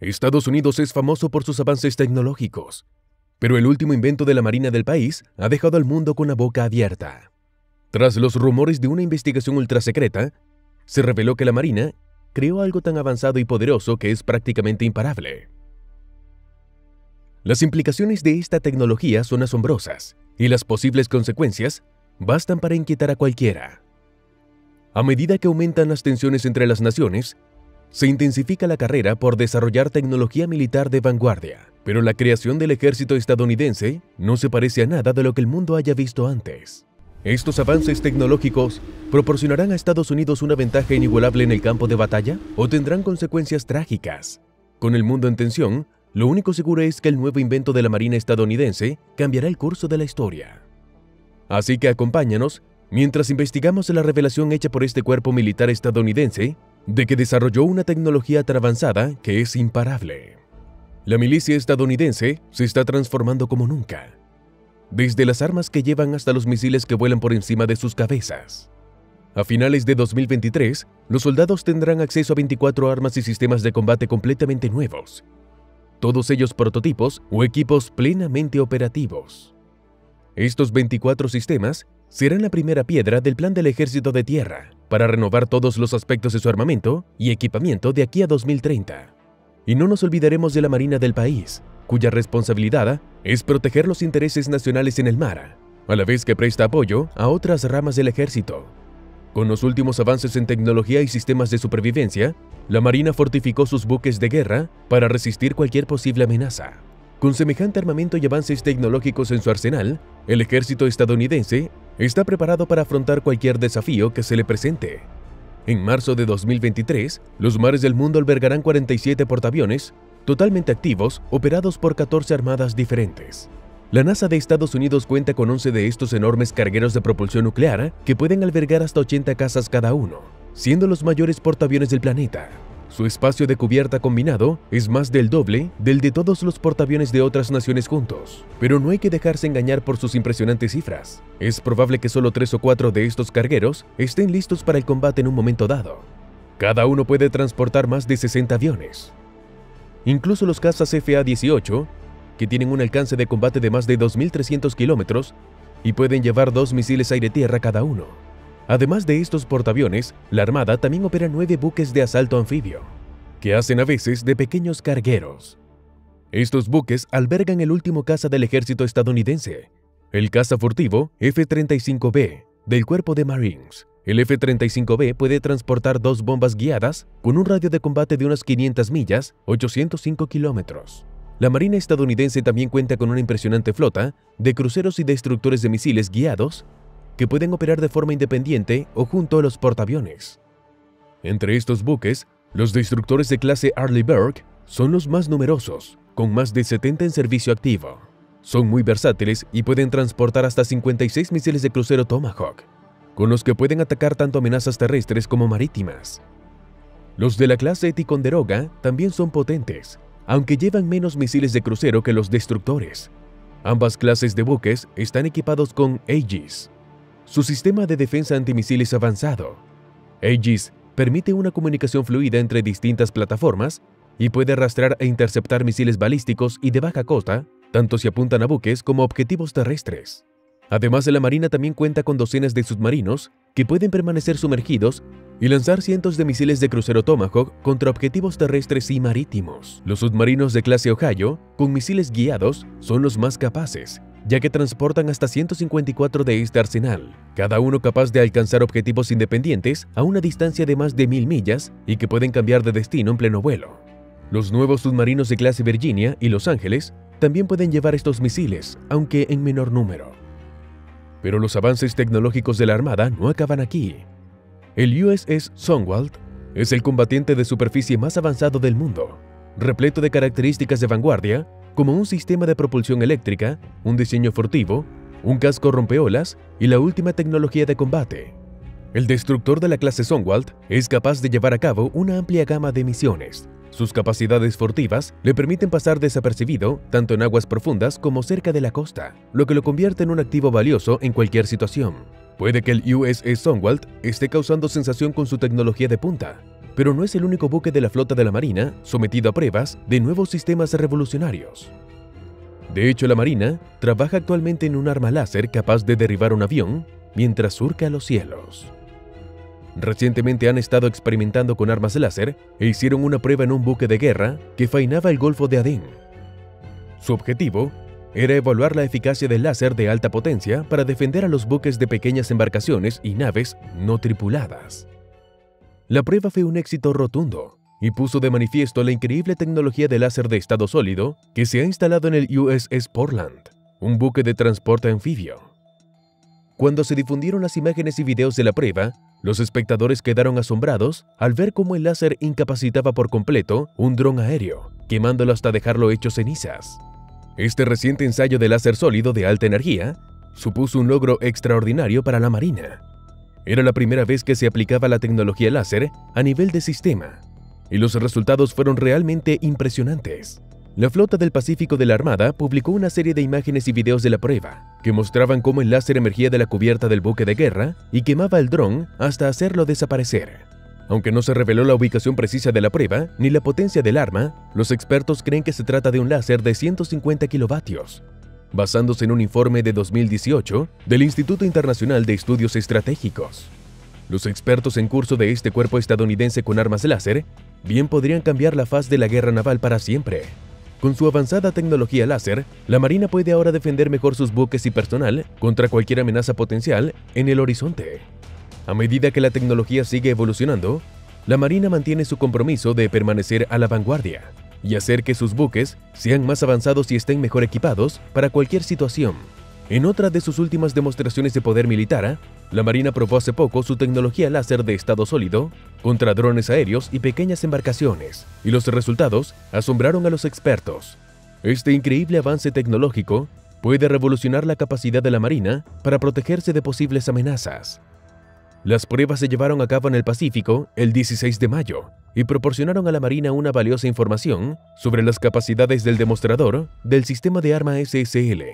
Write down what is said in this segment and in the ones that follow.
Estados Unidos es famoso por sus avances tecnológicos, pero el último invento de la Marina del país ha dejado al mundo con la boca abierta. Tras los rumores de una investigación ultrasecreta, se reveló que la Marina creó algo tan avanzado y poderoso que es prácticamente imparable. Las implicaciones de esta tecnología son asombrosas, y las posibles consecuencias bastan para inquietar a cualquiera. A medida que aumentan las tensiones entre las naciones, se intensifica la carrera por desarrollar tecnología militar de vanguardia, pero la creación del ejército estadounidense no se parece a nada de lo que el mundo haya visto antes. ¿Estos avances tecnológicos proporcionarán a Estados Unidos una ventaja inigualable en el campo de batalla o tendrán consecuencias trágicas? Con el mundo en tensión, lo único seguro es que el nuevo invento de la Marina estadounidense cambiará el curso de la historia. Así que acompáñanos mientras investigamos la revelación hecha por este cuerpo militar estadounidense de que desarrolló una tecnología tan avanzada que es imparable. La milicia estadounidense se está transformando como nunca, desde las armas que llevan hasta los misiles que vuelan por encima de sus cabezas. A finales de 2023, los soldados tendrán acceso a 24 armas y sistemas de combate completamente nuevos, todos ellos prototipos o equipos plenamente operativos. Estos 24 sistemas serán la primera piedra del plan del Ejército de Tierra para renovar todos los aspectos de su armamento y equipamiento de aquí a 2030. Y no nos olvidaremos de la Marina del país, cuya responsabilidad es proteger los intereses nacionales en el mar, a la vez que presta apoyo a otras ramas del ejército. Con los últimos avances en tecnología y sistemas de supervivencia, la Marina fortificó sus buques de guerra para resistir cualquier posible amenaza. Con semejante armamento y avances tecnológicos en su arsenal, el ejército estadounidense está preparado para afrontar cualquier desafío que se le presente. En marzo de 2023, los mares del mundo albergarán 47 portaaviones totalmente activos, operados por 14 armadas diferentes. La NASA de Estados Unidos cuenta con 11 de estos enormes cargueros de propulsión nuclear que pueden albergar hasta 80 casas cada uno, siendo los mayores portaaviones del planeta. Su espacio de cubierta combinado es más del doble del de todos los portaaviones de otras naciones juntos. Pero no hay que dejarse engañar por sus impresionantes cifras. Es probable que solo 3 o 4 de estos cargueros estén listos para el combate en un momento dado. Cada uno puede transportar más de 60 aviones. Incluso los cazas FA-18, que tienen un alcance de combate de más de 2.300 kilómetros y pueden llevar 2 misiles aire-tierra cada uno. Además de estos portaaviones, la Armada también opera 9 buques de asalto anfibio, que hacen a veces de pequeños cargueros. Estos buques albergan el último caza del ejército estadounidense, el caza furtivo F-35B del Cuerpo de Marines. El F-35B puede transportar 2 bombas guiadas con un radio de combate de unas 500 millas, 805 kilómetros. La Marina estadounidense también cuenta con una impresionante flota de cruceros y destructores de misiles guiados que pueden operar de forma independiente o junto a los portaaviones. Entre estos buques, los destructores de clase Arleigh Burke son los más numerosos, con más de 70 en servicio activo. Son muy versátiles y pueden transportar hasta 56 misiles de crucero Tomahawk, con los que pueden atacar tanto amenazas terrestres como marítimas. Los de la clase Ticonderoga también son potentes, aunque llevan menos misiles de crucero que los destructores. Ambas clases de buques están equipados con Aegis, su sistema de defensa antimisiles avanzado. Aegis permite una comunicación fluida entre distintas plataformas y puede rastrear e interceptar misiles balísticos y de baja costa, tanto si apuntan a buques como a objetivos terrestres. Además, la Marina también cuenta con docenas de submarinos que pueden permanecer sumergidos y lanzar cientos de misiles de crucero Tomahawk contra objetivos terrestres y marítimos. Los submarinos de clase Ohio, con misiles guiados, son los más capaces, ya que transportan hasta 154 de este arsenal, cada uno capaz de alcanzar objetivos independientes a una distancia de más de 1000 millas y que pueden cambiar de destino en pleno vuelo. Los nuevos submarinos de clase Virginia y Los Ángeles también pueden llevar estos misiles, aunque en menor número. Pero los avances tecnológicos de la Armada no acaban aquí. El USS Zumwalt es el combatiente de superficie más avanzado del mundo, repleto de características de vanguardia, como un sistema de propulsión eléctrica, un diseño furtivo, un casco rompeolas y la última tecnología de combate. El destructor de la clase Zumwalt es capaz de llevar a cabo una amplia gama de misiones. Sus capacidades furtivas le permiten pasar desapercibido tanto en aguas profundas como cerca de la costa, lo que lo convierte en un activo valioso en cualquier situación. Puede que el USS Zumwalt esté causando sensación con su tecnología de punta, pero no es el único buque de la flota de la Marina sometido a pruebas de nuevos sistemas revolucionarios. De hecho, la Marina trabaja actualmente en un arma láser capaz de derribar un avión mientras surca los cielos. Recientemente han estado experimentando con armas láser e hicieron una prueba en un buque de guerra que faenaba el Golfo de Adén. Su objetivo era evaluar la eficacia del láser de alta potencia para defender a los buques de pequeñas embarcaciones y naves no tripuladas. La prueba fue un éxito rotundo y puso de manifiesto la increíble tecnología de láser de estado sólido que se ha instalado en el USS Portland, un buque de transporte anfibio. Cuando se difundieron las imágenes y videos de la prueba, los espectadores quedaron asombrados al ver cómo el láser incapacitaba por completo un dron aéreo, quemándolo hasta dejarlo hecho cenizas. Este reciente ensayo de láser sólido de alta energía supuso un logro extraordinario para la Marina. Era la primera vez que se aplicaba la tecnología láser a nivel de sistema, y los resultados fueron realmente impresionantes. La Flota del Pacífico de la Armada publicó una serie de imágenes y videos de la prueba, que mostraban cómo el láser emergía de la cubierta del buque de guerra y quemaba el dron hasta hacerlo desaparecer. Aunque no se reveló la ubicación precisa de la prueba ni la potencia del arma, los expertos creen que se trata de un láser de 150 kilovatios, basándose en un informe de 2018 del Instituto Internacional de Estudios Estratégicos. Los expertos en curso de este cuerpo estadounidense con armas láser bien podrían cambiar la faz de la guerra naval para siempre. Con su avanzada tecnología láser, la Marina puede ahora defender mejor sus buques y personal contra cualquier amenaza potencial en el horizonte. A medida que la tecnología sigue evolucionando, la Marina mantiene su compromiso de permanecer a la vanguardia y hacer que sus buques sean más avanzados y estén mejor equipados para cualquier situación. En otra de sus últimas demostraciones de poder militar, la Marina probó hace poco su tecnología láser de estado sólido contra drones aéreos y pequeñas embarcaciones, y los resultados asombraron a los expertos. Este increíble avance tecnológico puede revolucionar la capacidad de la Marina para protegerse de posibles amenazas. Las pruebas se llevaron a cabo en el Pacífico el 16 de mayo y proporcionaron a la Marina una valiosa información sobre las capacidades del demostrador del sistema de arma SSL.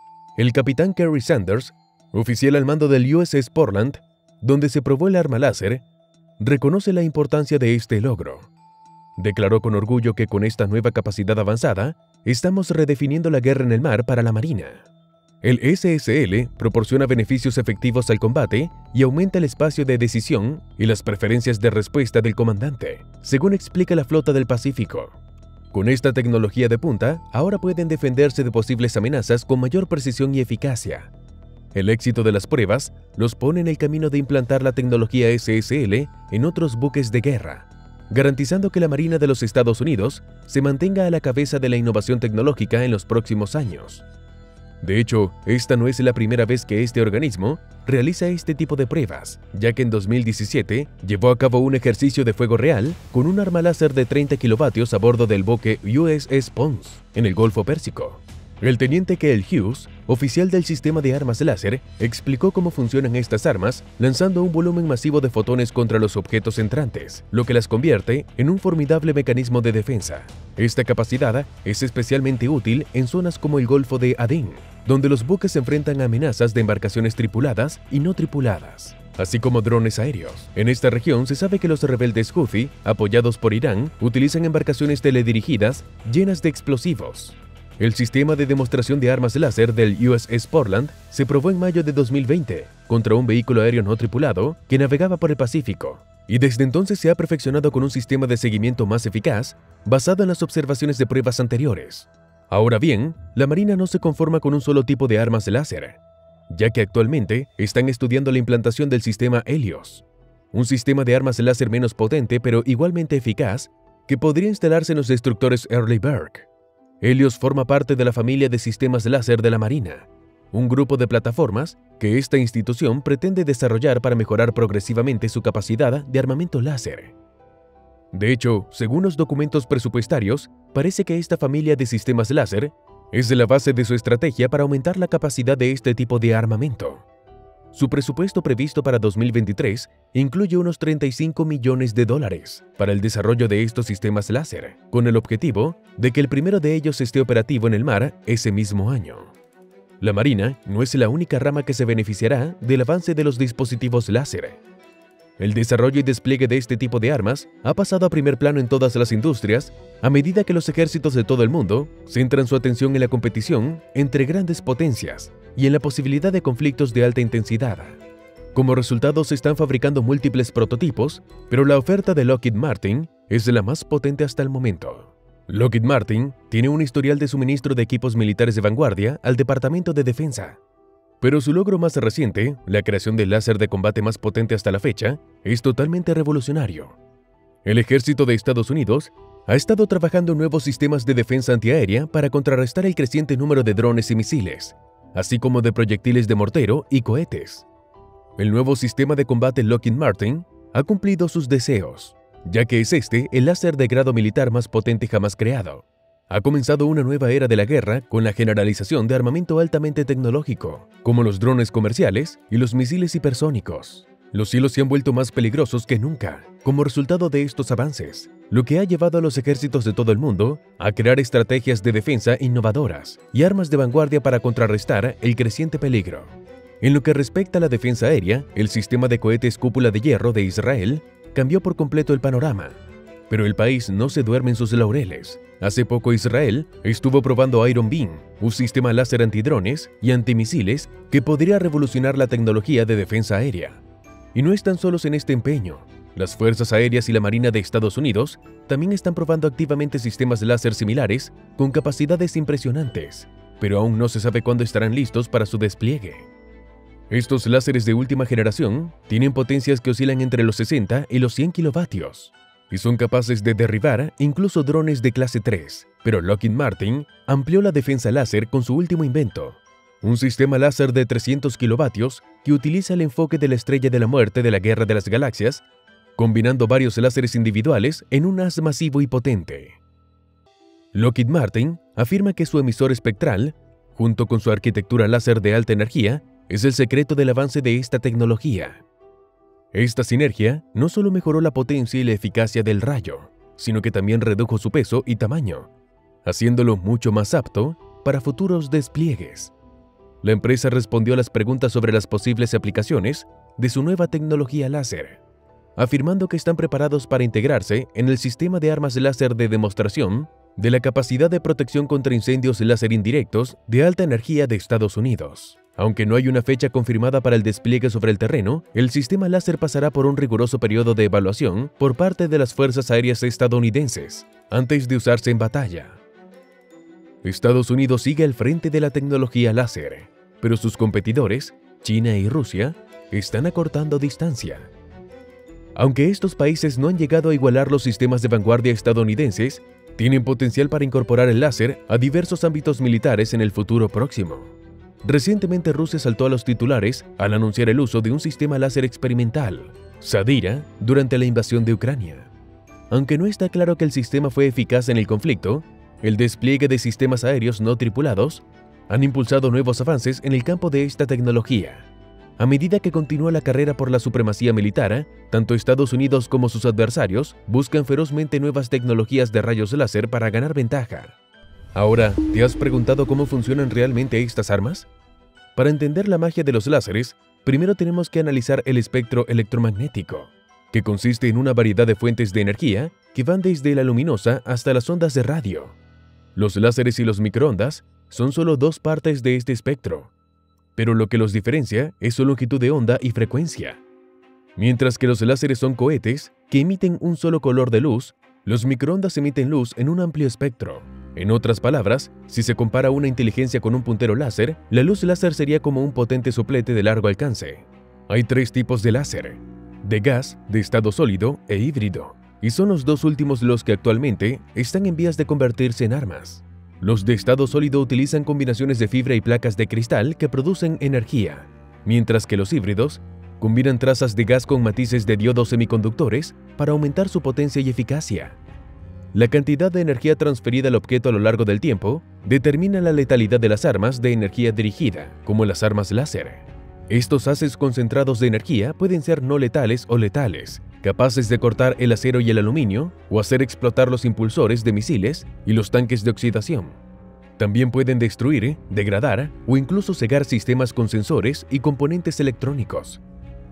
El capitán Kerry Sanders, oficial al mando del USS Portland, donde se probó el arma láser, reconoce la importancia de este logro. Declaró con orgullo que con esta nueva capacidad avanzada, estamos redefiniendo la guerra en el mar para la Marina. El SSL proporciona beneficios efectivos al combate y aumenta el espacio de decisión y las preferencias de respuesta del comandante, según explica la Flota del Pacífico. Con esta tecnología de punta, ahora pueden defenderse de posibles amenazas con mayor precisión y eficacia. El éxito de las pruebas los pone en el camino de implantar la tecnología SSL en otros buques de guerra, garantizando que la Marina de los Estados Unidos se mantenga a la cabeza de la innovación tecnológica en los próximos años. De hecho, esta no es la primera vez que este organismo realiza este tipo de pruebas, ya que en 2017 llevó a cabo un ejercicio de fuego real con un arma láser de 30 kilovatios a bordo del buque USS Pons, en el Golfo Pérsico. El teniente Kehl Hughes, oficial del sistema de armas láser, explicó cómo funcionan estas armas lanzando un volumen masivo de fotones contra los objetos entrantes, lo que las convierte en un formidable mecanismo de defensa. Esta capacidad es especialmente útil en zonas como el Golfo de Adén, donde los buques se enfrentan a amenazas de embarcaciones tripuladas y no tripuladas, así como drones aéreos. En esta región se sabe que los rebeldes Houthi, apoyados por Irán, utilizan embarcaciones teledirigidas llenas de explosivos. El sistema de demostración de armas láser del USS Portland se probó en mayo de 2020 contra un vehículo aéreo no tripulado que navegaba por el Pacífico, y desde entonces se ha perfeccionado con un sistema de seguimiento más eficaz basado en las observaciones de pruebas anteriores. Ahora bien, la Marina no se conforma con un solo tipo de armas láser, ya que actualmente están estudiando la implantación del sistema Helios, un sistema de armas láser menos potente pero igualmente eficaz que podría instalarse en los destructores Early Bird. Helios forma parte de la familia de sistemas láser de la Marina, un grupo de plataformas que esta institución pretende desarrollar para mejorar progresivamente su capacidad de armamento láser. De hecho, según los documentos presupuestarios, parece que esta familia de sistemas láser es la base de su estrategia para aumentar la capacidad de este tipo de armamento. Su presupuesto previsto para 2023 incluye unos $35 millones para el desarrollo de estos sistemas láser, con el objetivo de que el primero de ellos esté operativo en el mar ese mismo año. La Marina no es la única rama que se beneficiará del avance de los dispositivos láser. El desarrollo y despliegue de este tipo de armas ha pasado a primer plano en todas las industrias a medida que los ejércitos de todo el mundo centran su atención en la competición entre grandes potencias y en la posibilidad de conflictos de alta intensidad. Como resultado, se están fabricando múltiples prototipos, pero la oferta de Lockheed Martin es la más potente hasta el momento. Lockheed Martin tiene un historial de suministro de equipos militares de vanguardia al Departamento de Defensa. Pero su logro más reciente, la creación del láser de combate más potente hasta la fecha, es totalmente revolucionario. El ejército de Estados Unidos ha estado trabajando en nuevos sistemas de defensa antiaérea para contrarrestar el creciente número de drones y misiles, así como de proyectiles de mortero y cohetes. El nuevo sistema de combate Lockheed Martin ha cumplido sus deseos, ya que es el láser de grado militar más potente jamás creado. Ha comenzado una nueva era de la guerra con la generalización de armamento altamente tecnológico, como los drones comerciales y los misiles hipersónicos. Los cielos se han vuelto más peligrosos que nunca, como resultado de estos avances, lo que ha llevado a los ejércitos de todo el mundo a crear estrategias de defensa innovadoras y armas de vanguardia para contrarrestar el creciente peligro. En lo que respecta a la defensa aérea, el sistema de cohetes cúpula de hierro de Israel cambió por completo el panorama. Pero el país no se duerme en sus laureles. Hace poco Israel estuvo probando Iron Beam, un sistema láser antidrones y antimisiles que podría revolucionar la tecnología de defensa aérea. Y no están solos en este empeño. Las Fuerzas Aéreas y la Marina de Estados Unidos también están probando activamente sistemas láser similares con capacidades impresionantes, pero aún no se sabe cuándo estarán listos para su despliegue. Estos láseres de última generación tienen potencias que oscilan entre los 60 y los 100 kilovatios y son capaces de derribar incluso drones de clase 3, pero Lockheed Martin amplió la defensa láser con su último invento, un sistema láser de 300 kilovatios que utiliza el enfoque de la estrella de la muerte de la Guerra de las Galaxias, combinando varios láseres individuales en un haz masivo y potente. Lockheed Martin afirma que su emisor espectral, junto con su arquitectura láser de alta energía, es el secreto del avance de esta tecnología. Esta sinergia no solo mejoró la potencia y la eficacia del rayo, sino que también redujo su peso y tamaño, haciéndolo mucho más apto para futuros despliegues. La empresa respondió a las preguntas sobre las posibles aplicaciones de su nueva tecnología láser, afirmando que están preparados para integrarse en el sistema de armas láser de demostración de la capacidad de protección contra incendios láser indirectos de alta energía de Estados Unidos. Aunque no hay una fecha confirmada para el despliegue sobre el terreno, el sistema láser pasará por un riguroso periodo de evaluación por parte de las Fuerzas Aéreas estadounidenses antes de usarse en batalla. Estados Unidos sigue al frente de la tecnología láser, pero sus competidores, China y Rusia, están acortando distancia. Aunque estos países no han llegado a igualar los sistemas de vanguardia estadounidenses, tienen potencial para incorporar el láser a diversos ámbitos militares en el futuro próximo. Recientemente Rusia saltó a los titulares al anunciar el uso de un sistema láser experimental, Sadira, durante la invasión de Ucrania. Aunque no está claro que el sistema fue eficaz en el conflicto, el despliegue de sistemas aéreos no tripulados han impulsado nuevos avances en el campo de esta tecnología. A medida que continúa la carrera por la supremacía militar, tanto Estados Unidos como sus adversarios buscan ferozmente nuevas tecnologías de rayos láser para ganar ventaja. Ahora, ¿te has preguntado cómo funcionan realmente estas armas? Para entender la magia de los láseres, primero tenemos que analizar el espectro electromagnético, que consiste en una variedad de fuentes de energía que van desde la luminosa hasta las ondas de radio. Los láseres y los microondas son solo dos partes de este espectro, pero lo que los diferencia es su longitud de onda y frecuencia. Mientras que los láseres son cohetes que emiten un solo color de luz, los microondas emiten luz en un amplio espectro. En otras palabras, si se compara una inteligencia con un puntero láser, la luz láser sería como un potente soplete de largo alcance. Hay tres tipos de láser: de gas, de estado sólido e híbrido, y son los dos últimos los que actualmente están en vías de convertirse en armas. Los de estado sólido utilizan combinaciones de fibra y placas de cristal que producen energía, mientras que los híbridos combinan trazas de gas con matices de diodos semiconductores para aumentar su potencia y eficacia. La cantidad de energía transferida al objeto a lo largo del tiempo determina la letalidad de las armas de energía dirigida, como las armas láser. Estos haces concentrados de energía pueden ser no letales o letales, capaces de cortar el acero y el aluminio o hacer explotar los impulsores de misiles y los tanques de oxidación. También pueden destruir, degradar o incluso cegar sistemas con sensores y componentes electrónicos.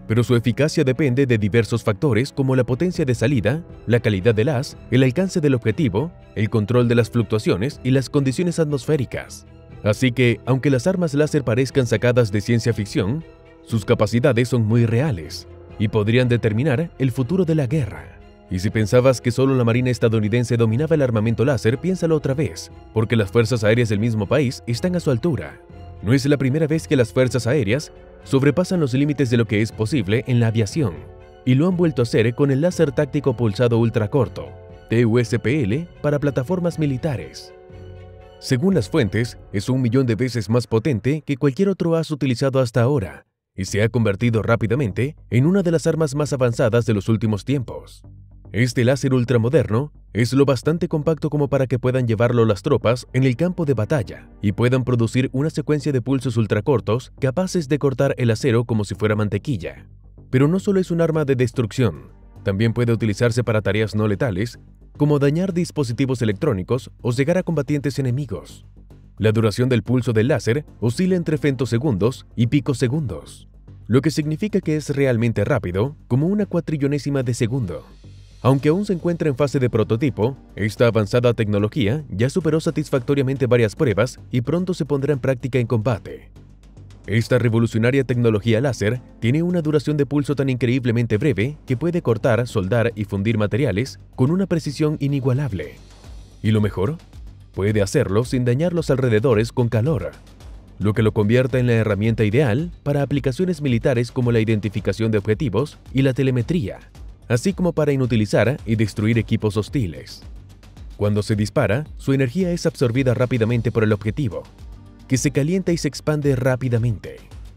pero su eficacia depende de diversos factores como la potencia de salida, la calidad del haz, el alcance del objetivo, el control de las fluctuaciones y las condiciones atmosféricas. Así que, aunque las armas láser parezcan sacadas de ciencia ficción, sus capacidades son muy reales y podrían determinar el futuro de la guerra. Y si pensabas que solo la Marina estadounidense dominaba el armamento láser, piénsalo otra vez, porque las fuerzas aéreas del mismo país están a su altura. No es la primera vez que las fuerzas aéreas sobrepasan los límites de lo que es posible en la aviación, y lo han vuelto a hacer con el láser táctico pulsado ultracorto, TUSPL, para plataformas militares. Según las fuentes, es 1 millón de veces más potente que cualquier otro haz utilizado hasta ahora, y se ha convertido rápidamente en una de las armas más avanzadas de los últimos tiempos. Este láser ultramoderno es lo bastante compacto como para que puedan llevarlo las tropas en el campo de batalla y puedan producir una secuencia de pulsos ultracortos capaces de cortar el acero como si fuera mantequilla. Pero no solo es un arma de destrucción, también puede utilizarse para tareas no letales, como dañar dispositivos electrónicos o cegar a combatientes enemigos. La duración del pulso del láser oscila entre femtosegundos y picosegundos, lo que significa que es realmente rápido, como una cuatrillonésima de segundo. Aunque aún se encuentra en fase de prototipo, esta avanzada tecnología ya superó satisfactoriamente varias pruebas y pronto se pondrá en práctica en combate. Esta revolucionaria tecnología láser tiene una duración de pulso tan increíblemente breve que puede cortar, soldar y fundir materiales con una precisión inigualable. Y lo mejor, puede hacerlo sin dañar los alrededores con calor, lo que lo convierte en la herramienta ideal para aplicaciones militares como la identificación de objetivos y la telemetría, así como para inutilizar y destruir equipos hostiles. Cuando se dispara, su energía es absorbida rápidamente por el objetivo, que se calienta y se expande rápidamente.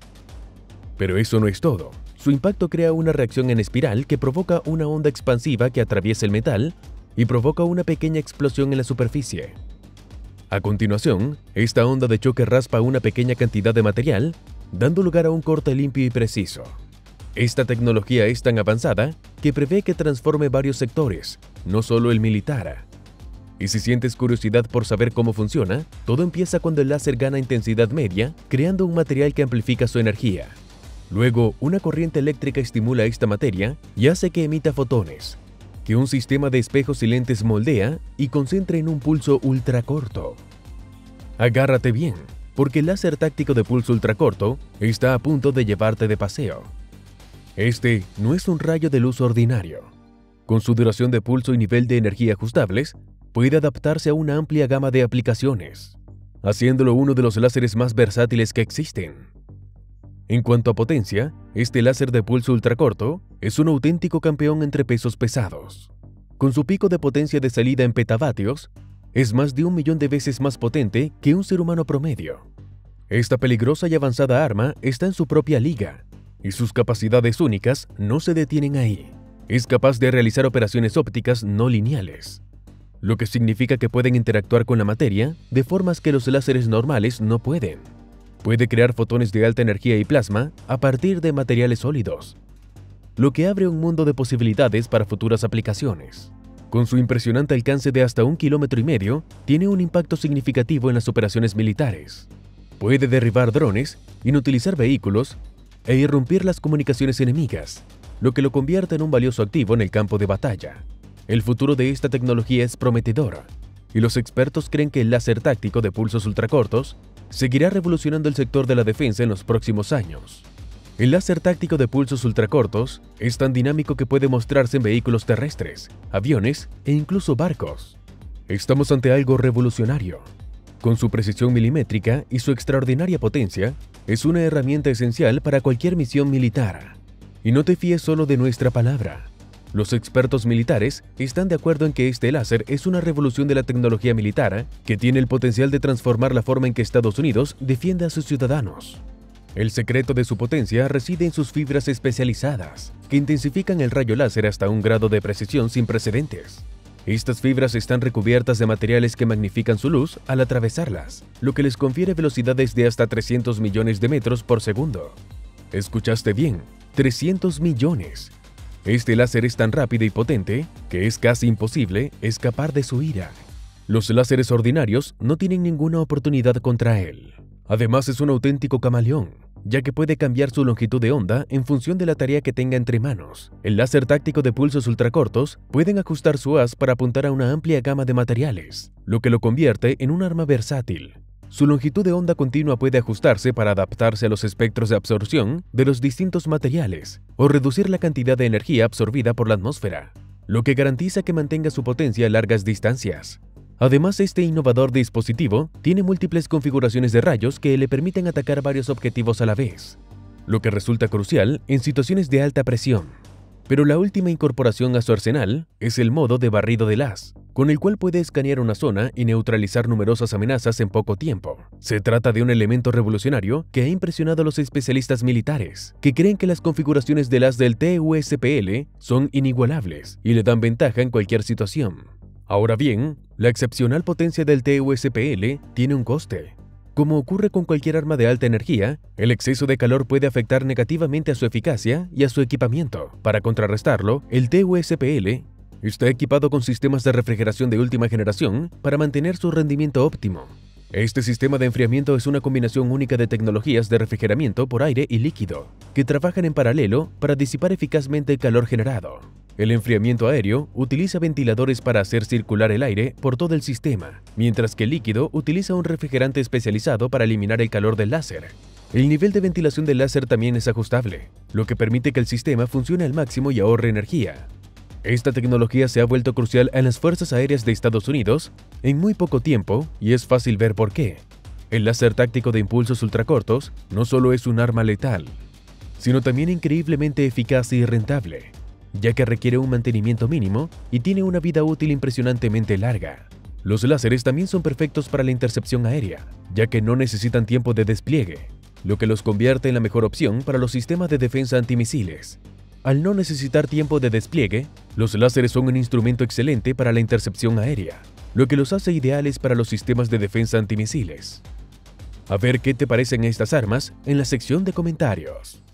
Pero eso no es todo. Su impacto crea una reacción en espiral que provoca una onda expansiva que atraviesa el metal y provoca una pequeña explosión en la superficie. A continuación, esta onda de choque raspa una pequeña cantidad de material, dando lugar a un corte limpio y preciso. Esta tecnología es tan avanzada que prevé que transforme varios sectores, no solo el militar. Y si sientes curiosidad por saber cómo funciona, todo empieza cuando el láser gana intensidad media, creando un material que amplifica su energía. Luego, una corriente eléctrica estimula esta materia y hace que emita fotones, que un sistema de espejos y lentes moldea y concentra en un pulso ultracorto. Agárrate bien, porque el láser táctico de pulso ultracorto está a punto de llevarte de paseo. Este no es un rayo de luz ordinario. Con su duración de pulso y nivel de energía ajustables, puede adaptarse a una amplia gama de aplicaciones, haciéndolo uno de los láseres más versátiles que existen. En cuanto a potencia, este láser de pulso ultracorto es un auténtico campeón entre pesos pesados. Con su pico de potencia de salida en petavatios, es más de 1 millón de veces más potente que un ser humano promedio. Esta peligrosa y avanzada arma está en su propia liga, y sus capacidades únicas no se detienen ahí. Es capaz de realizar operaciones ópticas no lineales, lo que significa que pueden interactuar con la materia de formas que los láseres normales no pueden. Puede crear fotones de alta energía y plasma a partir de materiales sólidos, lo que abre un mundo de posibilidades para futuras aplicaciones. Con su impresionante alcance de hasta 1,5 kilómetros, tiene un impacto significativo en las operaciones militares. Puede derribar drones, inutilizar vehículos e irrumpir las comunicaciones enemigas, lo que lo convierte en un valioso activo en el campo de batalla. El futuro de esta tecnología es prometedor, y los expertos creen que el láser táctico de pulsos ultracortos seguirá revolucionando el sector de la defensa en los próximos años. El láser táctico de pulsos ultracortos es tan dinámico que puede mostrarse en vehículos terrestres, aviones e incluso barcos. Estamos ante algo revolucionario. Con su precisión milimétrica y su extraordinaria potencia, es una herramienta esencial para cualquier misión militar. Y no te fíes solo de nuestra palabra. Los expertos militares están de acuerdo en que este láser es una revolución de la tecnología militar que tiene el potencial de transformar la forma en que Estados Unidos defiende a sus ciudadanos. El secreto de su potencia reside en sus fibras especializadas, que intensifican el rayo láser hasta un grado de precisión sin precedentes. Estas fibras están recubiertas de materiales que magnifican su luz al atravesarlas, lo que les confiere velocidades de hasta 300 millones de metros por segundo. ¿Escuchaste bien? 300 millones. Este láser es tan rápido y potente que es casi imposible escapar de su ira. Los láseres ordinarios no tienen ninguna oportunidad contra él. Además, es un auténtico camaleón. ya que puede cambiar su longitud de onda en función de la tarea que tenga entre manos. El láser táctico de pulsos ultracortos pueden ajustar su haz para apuntar a una amplia gama de materiales, lo que lo convierte en un arma versátil. Su longitud de onda continua puede ajustarse para adaptarse a los espectros de absorción de los distintos materiales o reducir la cantidad de energía absorbida por la atmósfera, lo que garantiza que mantenga su potencia a largas distancias. Además, este innovador dispositivo tiene múltiples configuraciones de rayos que le permiten atacar varios objetivos a la vez, lo que resulta crucial en situaciones de alta presión. Pero la última incorporación a su arsenal es el modo de barrido del haz, con el cual puede escanear una zona y neutralizar numerosas amenazas en poco tiempo. Se trata de un elemento revolucionario que ha impresionado a los especialistas militares, que creen que las configuraciones del haz del TUSPL son inigualables y le dan ventaja en cualquier situación. Ahora bien, la excepcional potencia del TUSPL tiene un coste. Como ocurre con cualquier arma de alta energía, el exceso de calor puede afectar negativamente a su eficacia y a su equipamiento. Para contrarrestarlo, el TUSPL está equipado con sistemas de refrigeración de última generación para mantener su rendimiento óptimo. Este sistema de enfriamiento es una combinación única de tecnologías de refrigeramiento por aire y líquido, que trabajan en paralelo para disipar eficazmente el calor generado. El enfriamiento aéreo utiliza ventiladores para hacer circular el aire por todo el sistema, mientras que el líquido utiliza un refrigerante especializado para eliminar el calor del láser. El nivel de ventilación del láser también es ajustable, lo que permite que el sistema funcione al máximo y ahorre energía. Esta tecnología se ha vuelto crucial en las Fuerzas Aéreas de Estados Unidos en muy poco tiempo y es fácil ver por qué. El láser táctico de impulsos ultracortos no solo es un arma letal, sino también increíblemente eficaz y rentable, ya que requiere un mantenimiento mínimo y tiene una vida útil impresionantemente larga. Los láseres también son perfectos para la intercepción aérea, ya que no necesitan tiempo de despliegue, lo que los convierte en la mejor opción para los sistemas de defensa antimisiles. Al no necesitar tiempo de despliegue, los láseres son un instrumento excelente para la intercepción aérea, lo que los hace ideales para los sistemas de defensa antimisiles. A ver qué te parecen estas armas en la sección de comentarios.